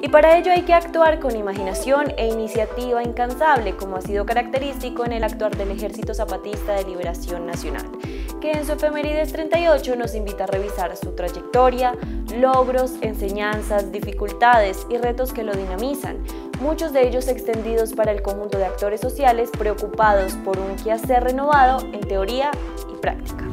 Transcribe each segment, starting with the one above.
Y para ello hay que actuar con imaginación e iniciativa incansable, como ha sido característico en el actuar del Ejército Zapatista de Liberación Nacional, que en su efemérides 38 nos invita a revisar su trayectoria, logros, enseñanzas, dificultades y retos que lo dinamizan, muchos de ellos extendidos para el conjunto de actores sociales preocupados por un quehacer renovado en teoría y práctica.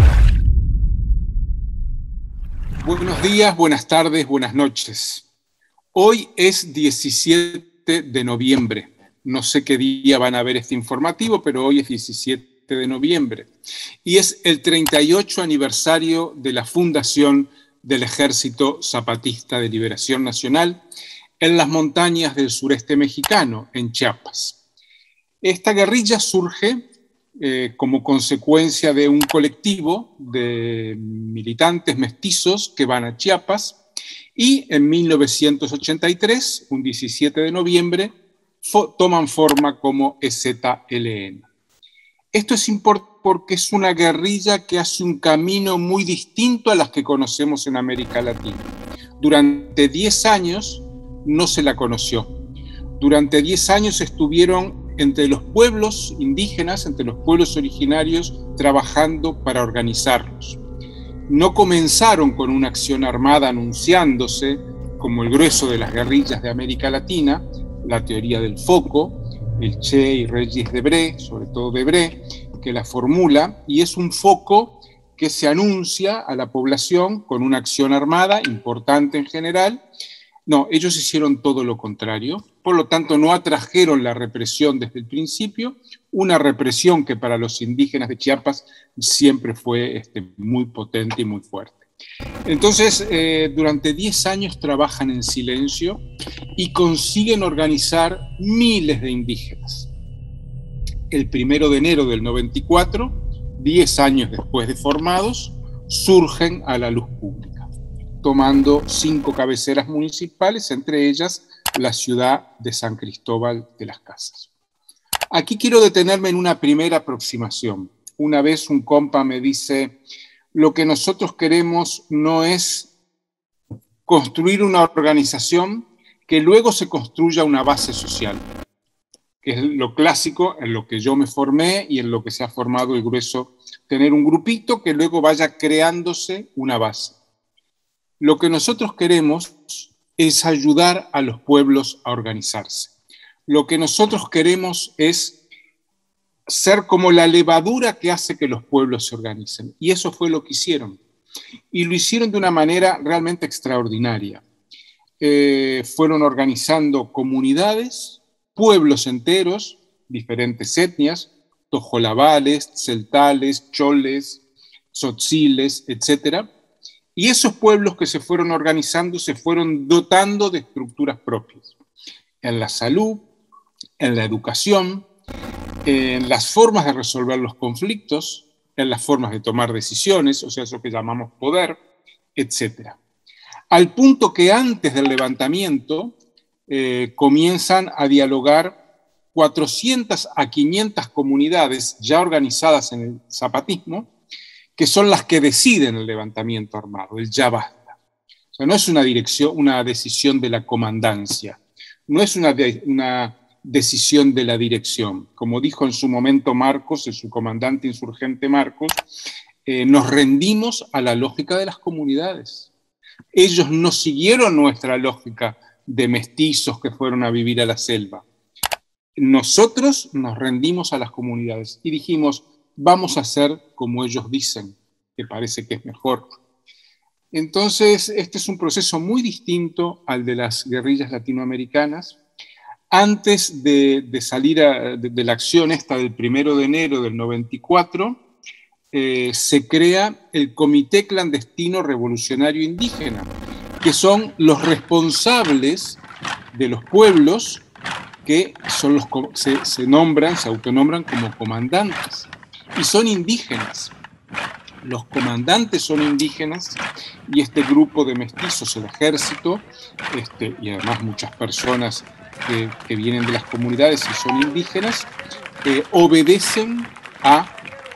Buenos días, buenas tardes, buenas noches. Hoy es 17 de noviembre. No sé qué día van a ver este informativo, pero hoy es 17 de noviembre. Y es el 38 aniversario de la fundación del Ejército Zapatista de Liberación Nacional en las montañas del sureste mexicano, en Chiapas. Esta guerrilla surge como consecuencia de un colectivo de militantes mestizos que van a Chiapas y en 1983, un 17 de noviembre, toman forma como EZLN. Esto es importante porque es una guerrilla que hace un camino muy distinto a las que conocemos en América Latina. Durante 10 años no se la conoció. Durante 10 años estuvieron entre los pueblos indígenas, entre los pueblos originarios, trabajando para organizarlos. No comenzaron con una acción armada anunciándose, como el grueso de las guerrillas de América Latina, la teoría del foco, el Che y Regis Debré, sobre todo Debré, que la formula, y es un foco que se anuncia a la población con una acción armada importante en general. No, ellos hicieron todo lo contrario, por lo tanto no atrajeron la represión desde el principio, una represión que para los indígenas de Chiapas siempre fue muy potente y muy fuerte. Entonces, durante 10 años trabajan en silencio y consiguen organizar miles de indígenas. El 1 de enero del 94, 10 años después de formados, surgen a la luz pública, tomando 5 cabeceras municipales, entre ellas la ciudad de San Cristóbal de las Casas. Aquí quiero detenerme en una primera aproximación. Una vez un compa me dice, lo que nosotros queremos no es construir una organización que luego se construya una base social, que es lo clásico en lo que yo me formé y en lo que se ha formado el grueso, tener un grupito que luego vaya creándose una base. Lo que nosotros queremos es ayudar a los pueblos a organizarse. Lo que nosotros queremos es ser como la levadura que hace que los pueblos se organicen. Y eso fue lo que hicieron. Y lo hicieron de una manera realmente extraordinaria. Fueron organizando comunidades, pueblos enteros, diferentes etnias, tojolabales, celtales, choles, tzotziles, etc. Y esos pueblos que se fueron organizando se fueron dotando de estructuras propias. En la salud, en la educación, en las formas de resolver los conflictos, en las formas de tomar decisiones, o sea, eso que llamamos poder, etc. Al punto que antes del levantamiento comienzan a dialogar 400 a 500 comunidades ya organizadas en el zapatismo, que son las que deciden el levantamiento armado, el ya basta. O sea, no es una decisión de la comandancia, no es una decisión de la dirección. Como dijo en su momento Marcos, su comandante insurgente Marcos, nos rendimos a la lógica de las comunidades. Ellos no siguieron nuestra lógica de mestizos que fueron a vivir a la selva. Nosotros nos rendimos a las comunidades y dijimos, vamos a hacer como ellos dicen, que parece que es mejor. Entonces, este es un proceso muy distinto al de las guerrillas latinoamericanas. Antes de salir de la acción esta del 1 de enero del 94, se crea el Comité Clandestino Revolucionario Indígena, que son los responsables de los pueblos que son se autonombran como comandantes, y son indígenas. Los comandantes son indígenas y este grupo de mestizos, el ejército, y además muchas personas que vienen de las comunidades y son indígenas, obedecen a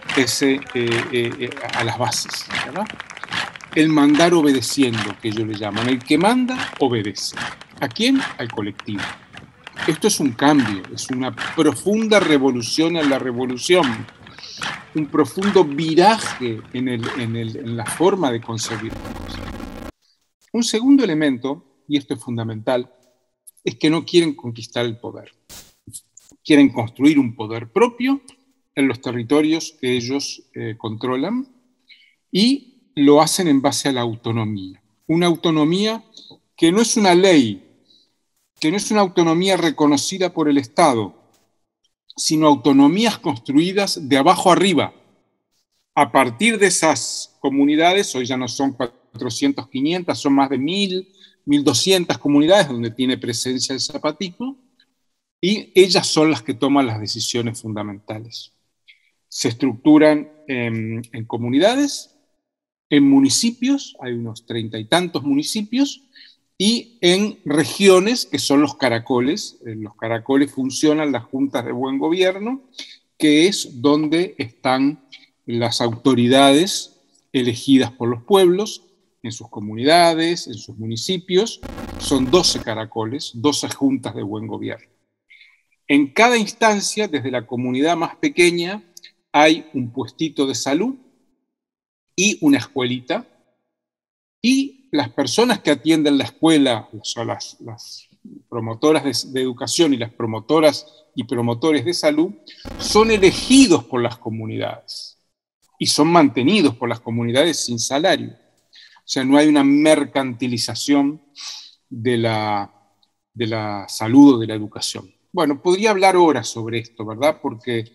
las bases, ¿verdad? El mandar obedeciendo, que ellos le llaman. El que manda, obedece. ¿A quién? Al colectivo. Esto es un cambio, es una profunda revolución en la revolución, un profundo viraje en la forma de concebir las cosas. Un segundo elemento, y esto es fundamental, es que no quieren conquistar el poder. Quieren construir un poder propio en los territorios que ellos controlan y lo hacen en base a la autonomía. Una autonomía que no es una ley, que no es una autonomía reconocida por el Estado, sino autonomías construidas de abajo arriba. A partir de esas comunidades, hoy ya no son 400, 500, son más de 1.000, 1.200 comunidades donde tiene presencia el zapatismo, y ellas son las que toman las decisiones fundamentales. Se estructuran en comunidades, en municipios, hay unos 30 y tantos municipios, y en regiones que son los caracoles. En los caracoles funcionan las juntas de buen gobierno, que es donde están las autoridades elegidas por los pueblos, en sus comunidades, en sus municipios. Son 12 caracoles, 12 juntas de buen gobierno. En cada instancia, desde la comunidad más pequeña, hay un puestito de salud y una escuelita, y las personas que atienden la escuela, o sea, las promotoras de educación y las promotoras y promotores de salud, son elegidos por las comunidades y son mantenidos por las comunidades sin salario. O sea, no hay una mercantilización de la salud o de la educación. Bueno, podría hablar horas sobre esto, ¿verdad? Porque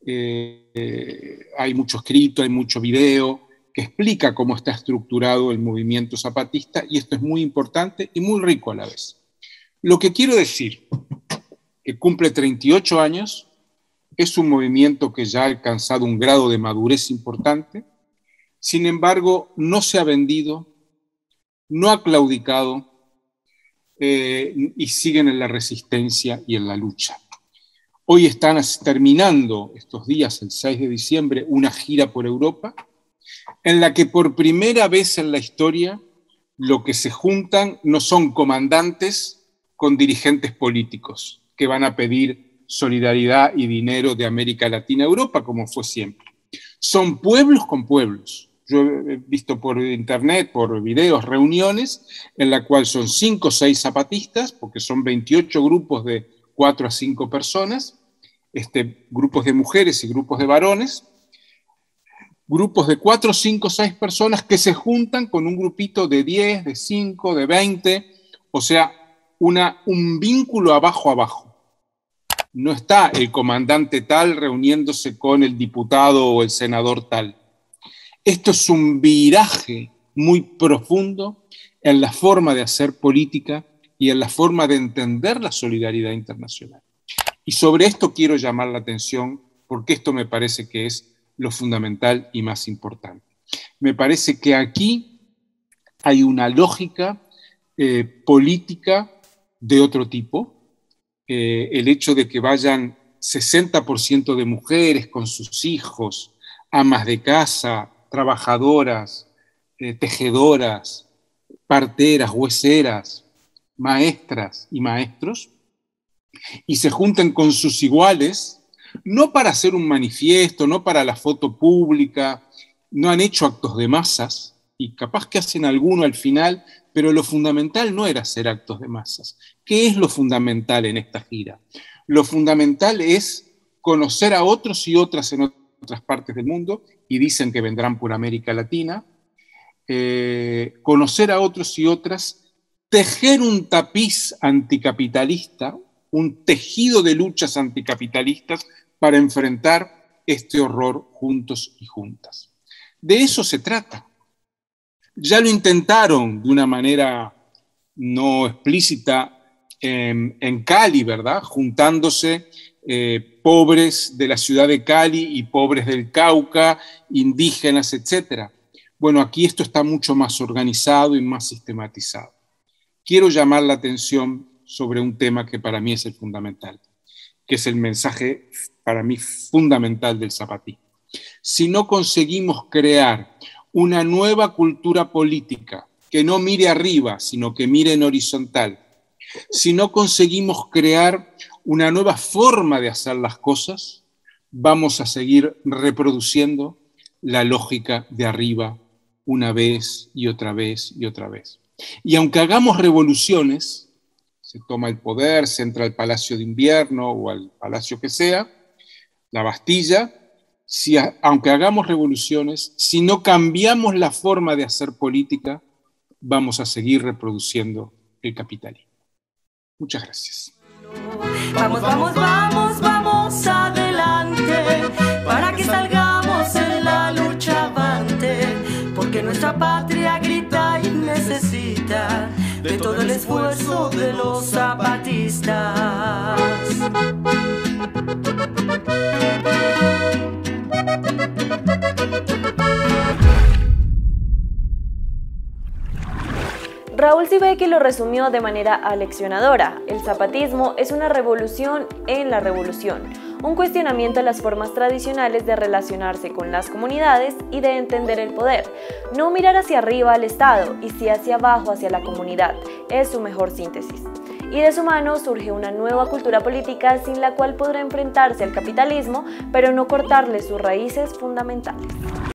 hay mucho escrito, hay mucho video que explica cómo está estructurado el movimiento zapatista, y esto es muy importante y muy rico a la vez. Lo que quiero decir, que cumple 38 años, es un movimiento que ya ha alcanzado un grado de madurez importante, sin embargo, no se ha vendido, no ha claudicado, y siguen en la resistencia y en la lucha. Hoy están terminando estos días, el 6 de diciembre, una gira por Europa, en la que por primera vez en la historia lo que se juntan no son comandantes con dirigentes políticos que van a pedir solidaridad y dinero de América Latina a Europa, como fue siempre. Son pueblos con pueblos. Yo he visto por internet, por videos, reuniones en la cual son 5 o 6 zapatistas, porque son 28 grupos de 4 a 5 personas, grupos de mujeres y grupos de varones, grupos de 4, 5, 6 personas que se juntan con un grupito de 10, de 5, de 20, o sea, un vínculo abajo a abajo. No está el comandante tal reuniéndose con el diputado o el senador tal. Esto es un viraje muy profundo en la forma de hacer política y en la forma de entender la solidaridad internacional. Y sobre esto quiero llamar la atención, porque esto me parece que es lo fundamental y más importante. Me parece que aquí hay una lógica política de otro tipo. El hecho de que vayan 60% de mujeres con sus hijos, amas de casa, trabajadoras, tejedoras, parteras, hueseras, maestras y maestros, y se junten con sus iguales, no para hacer un manifiesto, no para la foto pública, no han hecho actos de masas, y capaz que hacen alguno al final, pero lo fundamental no era hacer actos de masas. ¿Qué es lo fundamental en esta gira? Lo fundamental es conocer a otros y otras en otras partes del mundo, y dicen que vendrán por América Latina, conocer a otros y otras, tejer un tapiz anticapitalista, un tejido de luchas anticapitalistas para enfrentar este horror juntos y juntas. De eso se trata. Ya lo intentaron de una manera no explícita en Cali, ¿verdad? Juntándose pobres de la ciudad de Cali y pobres del Cauca, indígenas, etc. Bueno, aquí esto está mucho más organizado y más sistematizado. Quiero llamar la atención sobre un tema que para mí es el fundamental, que es el mensaje para mí fundamental del zapatismo. Si no conseguimos crear una nueva cultura política que no mire arriba, sino que mire en horizontal, Si no conseguimos crear una nueva forma de hacer las cosas, vamos a seguir reproduciendo la lógica de arriba una vez y otra vez y otra vez. Y aunque hagamos revoluciones, se toma el poder, se entra al Palacio de Invierno o al palacio que sea, la Bastilla, aunque hagamos revoluciones, si no cambiamos la forma de hacer política, vamos a seguir reproduciendo el capitalismo. Muchas gracias. Vamos, vamos, vamos, vamos adelante, para que salgamos en la lucha avante, porque nuestra patria grita y necesita de todo el esfuerzo de los zapatistas. Raúl Sibeki lo resumió de manera aleccionadora. El zapatismo es una revolución en la revolución, un cuestionamiento a las formas tradicionales de relacionarse con las comunidades y de entender el poder. No mirar hacia arriba al Estado y sí hacia abajo hacia la comunidad, es su mejor síntesis. Y de su mano surge una nueva cultura política sin la cual podrá enfrentarse al capitalismo, pero no cortarle sus raíces fundamentales.